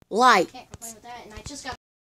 like. Can't complain with that. And I just got